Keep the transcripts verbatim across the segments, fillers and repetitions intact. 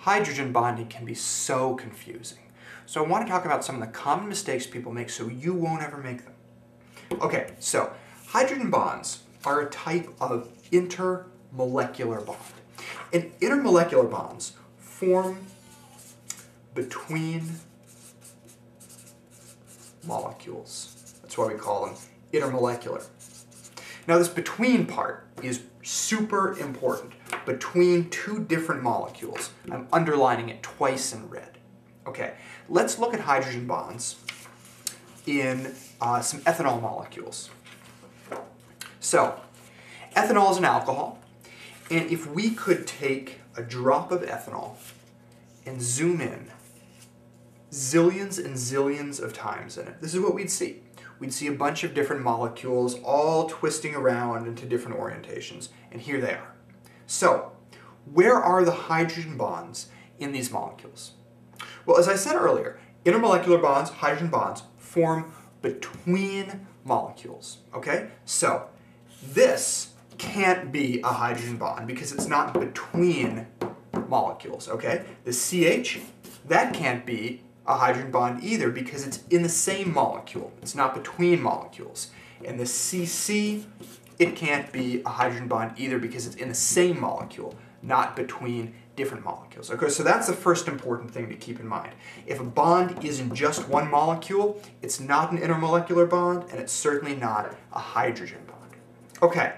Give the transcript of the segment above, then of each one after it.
hydrogen bonding can be so confusing. So I want to talk about some of the common mistakes people make so you won't ever make them. Okay, so hydrogen bonds are a type of intermolecular bond. And intermolecular bonds form between molecules. That's why we call them intermolecular. Now this between part is super important. Between two different molecules. I'm underlining it twice in red. Okay, let's look at hydrogen bonds in uh, some ethanol molecules. So, ethanol is an alcohol, and if we could take a drop of ethanol and zoom in zillions and zillions of times in it, this is what we'd see. We'd see a bunch of different molecules all twisting around into different orientations, and here they are. So, where are the hydrogen bonds in these molecules? Well, as I said earlier, intermolecular bonds, hydrogen bonds, form between molecules, okay? So, this can't be a hydrogen bond because it's not between molecules, okay? The C H, that can't be a hydrogen bond either because it's in the same molecule. It's not between molecules. And the C C, it can't be a hydrogen bond either because it's in the same molecule, not between different molecules. Okay, so that's the first important thing to keep in mind. If a bond isn't just one molecule, it's not an intermolecular bond, and it's certainly not a hydrogen bond. Okay,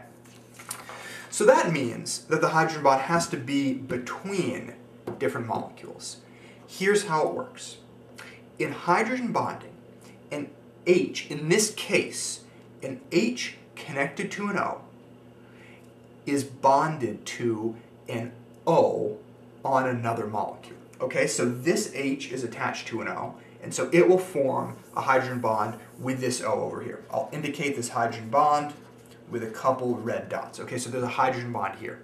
so that means that the hydrogen bond has to be between different molecules. Here's how it works. In hydrogen bonding, an H, in this case, an H connected to an O, is bonded to an O on another molecule. Okay, so this H is attached to an O, and so it will form a hydrogen bond with this O over here. I'll indicate this hydrogen bond with a couple red dots. Okay, so there's a hydrogen bond here.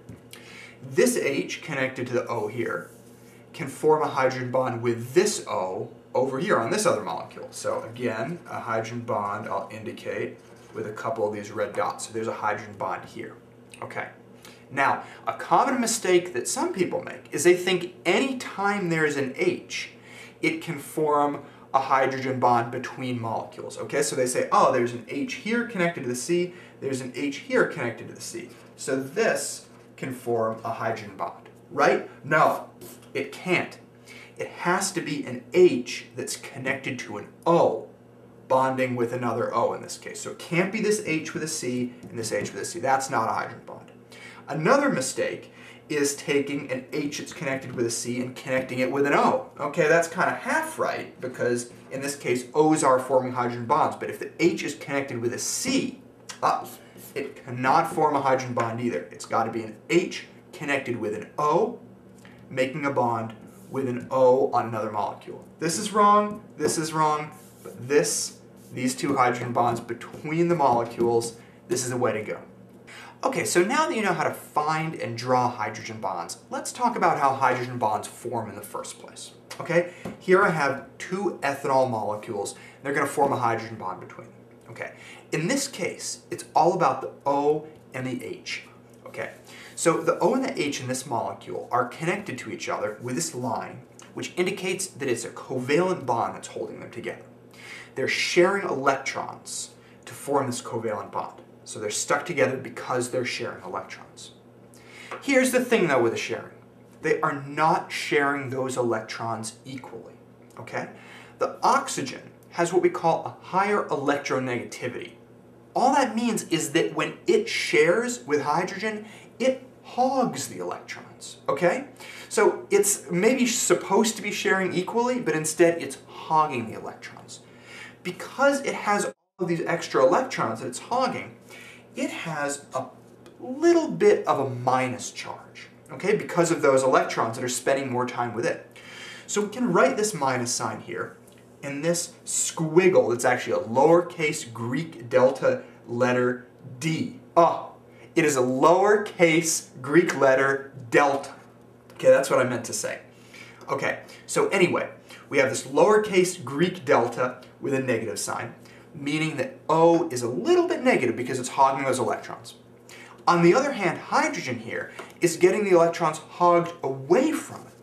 This H connected to the O here can form a hydrogen bond with this O over here on this other molecule. So again, a hydrogen bond I'll indicate with a couple of these red dots. So there's a hydrogen bond here. Okay. Now, a common mistake that some people make is they think any time there's an H, it can form a hydrogen bond between molecules. Okay, so they say, oh, there's an H here connected to the C, there's an H here connected to the C. So this can form a hydrogen bond, right? No, it can't. It has to be an H that's connected to an O, bonding with another O in this case. So it can't be this H with a C and this H with a C. That's not a hydrogen bond. Another mistake is taking an H that's connected with a C and connecting it with an O. Okay, that's kind of half right because in this case O's are forming hydrogen bonds, but if the H is connected with a C, uh, it cannot form a hydrogen bond either. It's got to be an H connected with an O, making a bond with an O on another molecule. This is wrong, this is wrong, but this, these two hydrogen bonds between the molecules, this is the way to go. Okay, so now that you know how to find and draw hydrogen bonds, let's talk about how hydrogen bonds form in the first place. Okay, here I have two ethanol molecules. They're going to form a hydrogen bond between them. Okay, in this case, it's all about the O and the H. Okay, so the O and the H in this molecule are connected to each other with this line, which indicates that it's a covalent bond that's holding them together. They're sharing electrons to form this covalent bond. So they're stuck together because they're sharing electrons. Here's the thing though with the sharing. They are not sharing those electrons equally, okay? The oxygen has what we call a higher electronegativity. All that means is that when it shares with hydrogen, it hogs the electrons, okay? So it's maybe supposed to be sharing equally, but instead it's hogging the electrons. Because it has all of these extra electrons that it's hogging, it has a little bit of a minus charge, okay, because of those electrons that are spending more time with it. So we can write this minus sign here, and this squiggle that's actually a lowercase Greek delta letter D. Oh, it is a lowercase Greek letter delta. Okay, that's what I meant to say. Okay, so anyway, we have this lowercase Greek delta with a negative sign, meaning that O is a little bit negative because it's hogging those electrons. On the other hand, hydrogen here is getting the electrons hogged away from it.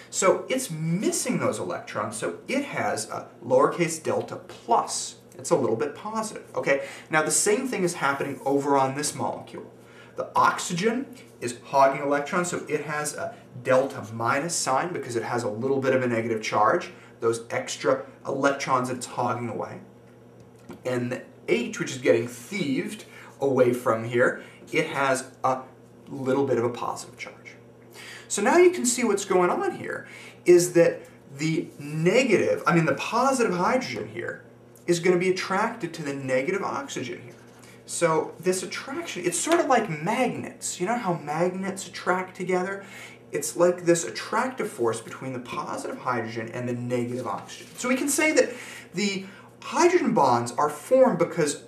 So it's missing those electrons, so it has a lowercase delta plus. It's a little bit positive, okay? Now the same thing is happening over on this molecule. The oxygen is hogging electrons, so it has a delta minus sign because it has a little bit of a negative charge, those extra electrons that it's hogging away. And the H, which is getting thieved away from here, it has a little bit of a positive charge. So now you can see what's going on here is that the negative, I mean the positive hydrogen here, is going to be attracted to the negative oxygen here. So this attraction, it's sort of like magnets. You know how magnets attract together? It's like this attractive force between the positive hydrogen and the negative oxygen. So we can say that the hydrogen bonds are formed because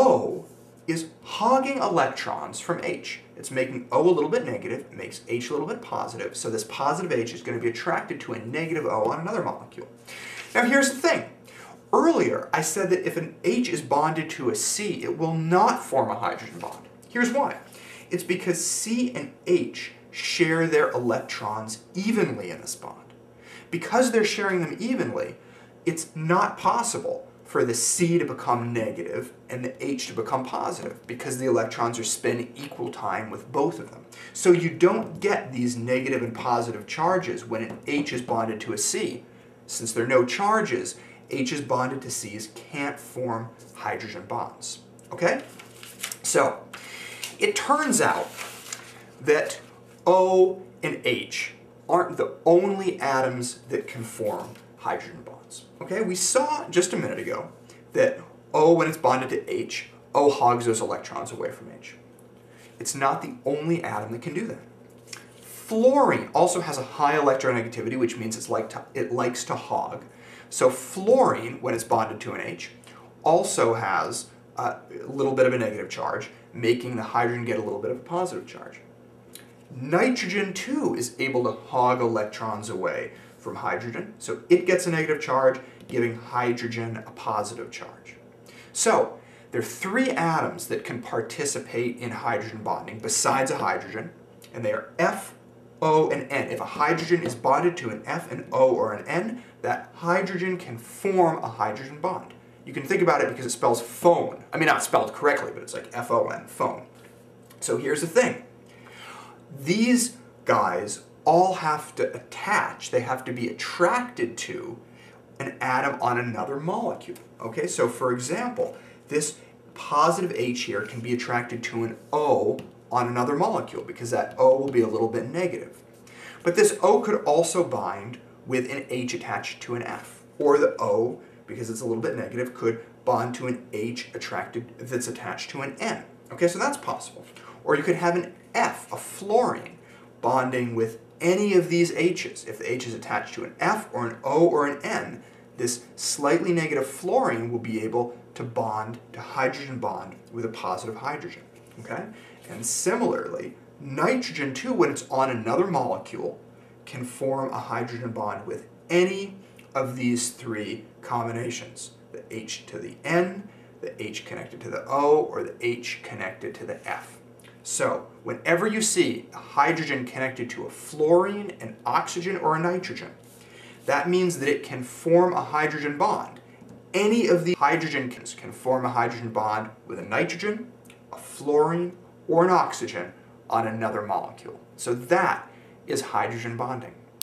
O is hogging electrons from H. It's making O a little bit negative, it makes H a little bit positive, so this positive H is going to be attracted to a negative O on another molecule. Now here's the thing. Earlier, I said that if an H is bonded to a C, it will not form a hydrogen bond. Here's why. It's because C and H share their electrons evenly in this bond. Because they're sharing them evenly, it's not possible for the C to become negative and the H to become positive because the electrons are spinning equal time with both of them. So you don't get these negative and positive charges when an H is bonded to a C. Since there are no charges, H's bonded to C's can't form hydrogen bonds. Okay? So, it turns out that O and H aren't the only atoms that can form hydrogen bonds. Okay? We saw just a minute ago that O, when it's bonded to H, O hogs those electrons away from H. It's not the only atom that can do that. Fluorine also has a high electronegativity, which means it's like to, it likes to hog. So fluorine, when it's bonded to an H, also has a little bit of a negative charge, making the hydrogen get a little bit of a positive charge. Nitrogen, too, is able to hog electrons away from hydrogen, so it gets a negative charge, giving hydrogen a positive charge. So, there are three atoms that can participate in hydrogen bonding besides a hydrogen, and they are F, O, and N. If a hydrogen is bonded to an F, an O, or an N, that hydrogen can form a hydrogen bond. You can think about it because it spells phone. I mean, not spelled correctly, but it's like F O N, phone. So here's the thing. These guys all have to attach, they have to be attracted to an atom on another molecule. Okay, so for example, this positive H here can be attracted to an O on another molecule because that O will be a little bit negative. But this O could also bind with an H attached to an F. Or the O, because it's a little bit negative, could bond to an H attracted that's attached to an N. Okay, so that's possible. Or you could have an F, a fluorine, bonding with any of these H's. If the H is attached to an F or an O or an N, this slightly negative fluorine will be able to bond, to hydrogen bond with a positive hydrogen. Okay? And similarly, nitrogen too, when it's on another molecule, can form a hydrogen bond with any of these three combinations. The H to the N, the H connected to the O, or the H connected to the F. So, whenever you see a hydrogen connected to a fluorine, an oxygen, or a nitrogen, that means that it can form a hydrogen bond. Any of the hydrogen can form a hydrogen bond with a nitrogen, a fluorine, or an oxygen on another molecule. So that is hydrogen bonding.